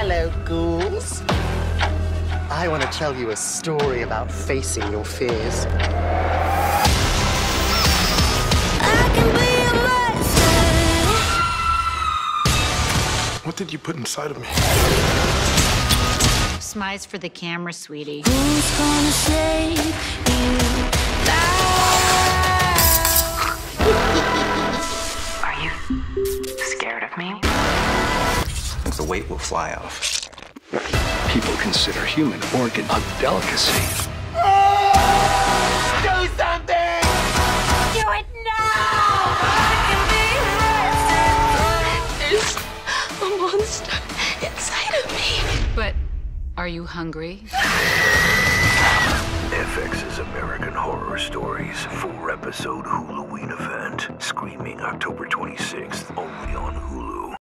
Hello, ghouls. I want to tell you a story about facing your fears. What did you put inside of me? Smiles for the camera, sweetie. Who's gonna save you now? Are you scared of me? The weight will fly off. People consider human organ a delicacy. Do something! Do it now! There's a monster inside of me. But are you hungry? FX's American Horror Stories 4-episode Huluween event. Screaming October 26th, only on Hulu.